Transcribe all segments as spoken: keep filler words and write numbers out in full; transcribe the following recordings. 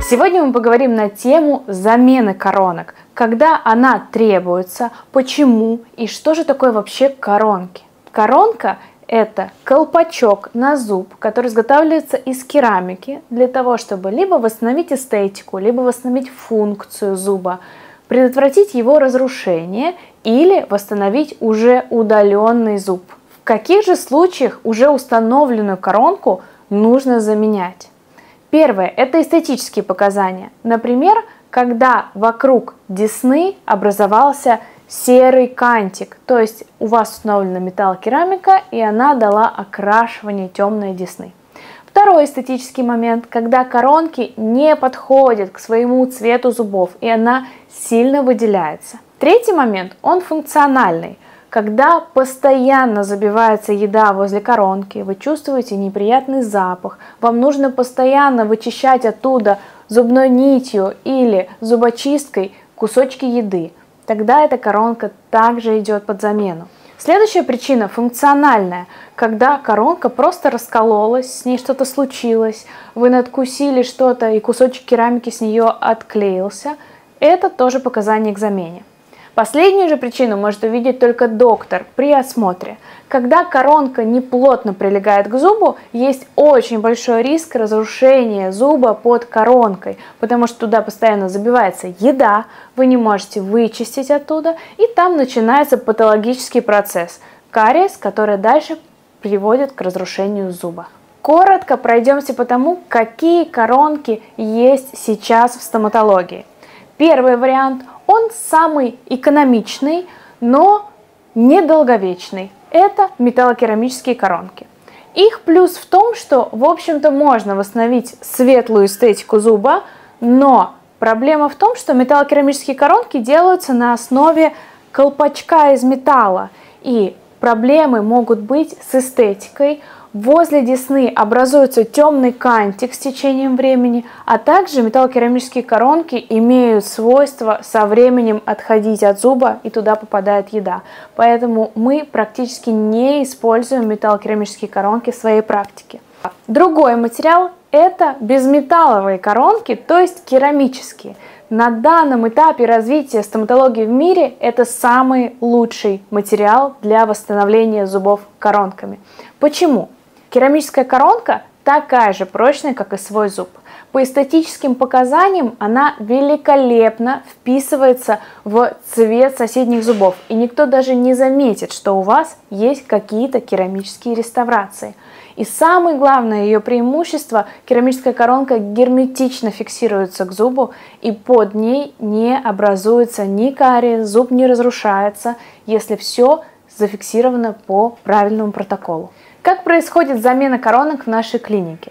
Сегодня мы поговорим на тему замены коронок, когда она требуется, почему и что же такое вообще коронки. Коронка – это колпачок на зуб, который изготавливается из керамики для того, чтобы либо восстановить эстетику, либо восстановить функцию зуба, предотвратить его разрушение или восстановить уже удаленный зуб. В каких же случаях уже установленную коронку нужно заменять? Первое – это эстетические показания. Например, когда вокруг десны образовался серый кантик, то есть у вас установлена металлокерамика, и она дала окрашивание темной десны. Второй эстетический момент, когда коронки не подходят к своему цвету зубов, и она сильно выделяется. Третий момент, он функциональный. Когда постоянно забивается еда возле коронки, вы чувствуете неприятный запах, вам нужно постоянно вычищать оттуда зубной нитью или зубочисткой кусочки еды, тогда эта коронка также идет под замену. Следующая причина функциональная, когда коронка просто раскололась, с ней что-то случилось, вы надкусили что-то и кусочек керамики с нее отклеился, это тоже показание к замене. Последнюю же причину может увидеть только доктор при осмотре. Когда коронка не плотно прилегает к зубу, есть очень большой риск разрушения зуба под коронкой, потому что туда постоянно забивается еда, вы не можете вычистить оттуда, и там начинается патологический процесс – кариес, который дальше приводит к разрушению зуба. Коротко пройдемся по тому, какие коронки есть сейчас в стоматологии. Первый вариант – он самый экономичный, но недолговечный. Это металлокерамические коронки. Их плюс в том, что, в общем-то, можно восстановить светлую эстетику зуба, но проблема в том, что металлокерамические коронки делаются на основе колпачка из металла, и проблемы могут быть с эстетикой. Возле десны образуется темный кантик с течением времени, а также металлокерамические коронки имеют свойство со временем отходить от зуба, и туда попадает еда. Поэтому мы практически не используем металлокерамические коронки в своей практике. Другой материал – это безметалловые коронки, то есть керамические. На данном этапе развития стоматологии в мире это самый лучший материал для восстановления зубов коронками. Почему? Керамическая коронка такая же прочная, как и свой зуб. По эстетическим показаниям она великолепно вписывается в цвет соседних зубов, и никто даже не заметит, что у вас есть какие-то керамические реставрации. И самое главное ее преимущество – керамическая коронка герметично фиксируется к зубу, и под ней не образуется ни кариес, зуб не разрушается, если все зафиксировано по правильному протоколу. Как происходит замена коронок в нашей клинике?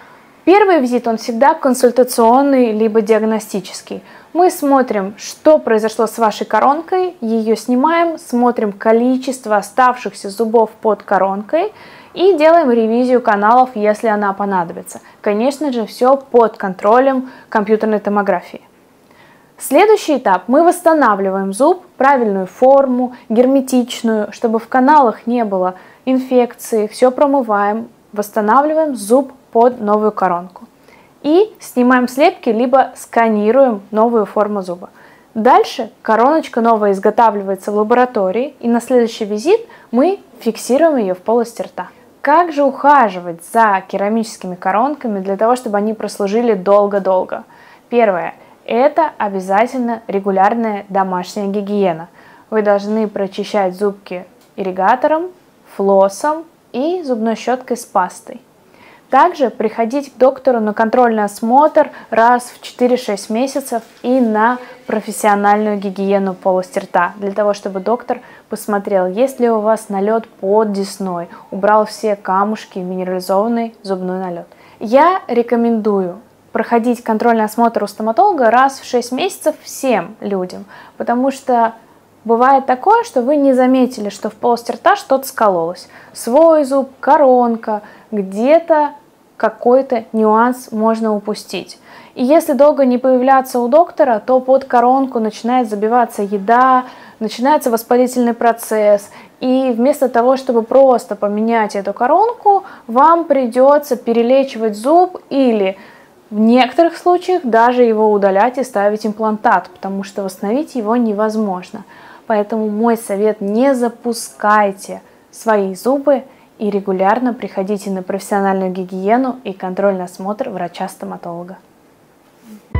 Первый визит, он всегда консультационный, либо диагностический. Мы смотрим, что произошло с вашей коронкой, ее снимаем, смотрим количество оставшихся зубов под коронкой и делаем ревизию каналов, если она понадобится. Конечно же, все под контролем компьютерной томографии. Следующий этап. Мы восстанавливаем зуб, правильную форму, герметичную, чтобы в каналах не было инфекции, все промываем, восстанавливаем зуб под новую коронку. И снимаем слепки, либо сканируем новую форму зуба. Дальше короночка новая изготавливается в лаборатории, и на следующий визит мы фиксируем ее в полости рта. Как же ухаживать за керамическими коронками для того, чтобы они прослужили долго-долго? Первое. Это обязательно регулярная домашняя гигиена. Вы должны прочищать зубки ирригатором, флоссом и зубной щеткой с пастой. Также приходить к доктору на контрольный осмотр раз в четыре-шесть месяцев и на профессиональную гигиену полости рта, для того, чтобы доктор посмотрел, есть ли у вас налет под десной, убрал все камушки, минерализованный зубной налет. Я рекомендую проходить контрольный осмотр у стоматолога раз в шесть месяцев всем людям, потому что бывает такое, что вы не заметили, что в полости рта что-то скололось. Свой зуб, коронка, где-то какой-то нюанс можно упустить. И если долго не появляться у доктора, то под коронку начинает забиваться еда, начинается воспалительный процесс. И вместо того, чтобы просто поменять эту коронку, вам придется перелечивать зуб или В некоторых случаях даже его удалять и ставить имплантат, потому что восстановить его невозможно. Поэтому мой совет: не запускайте свои зубы и регулярно приходите на профессиональную гигиену и контрольный осмотр врача-стоматолога.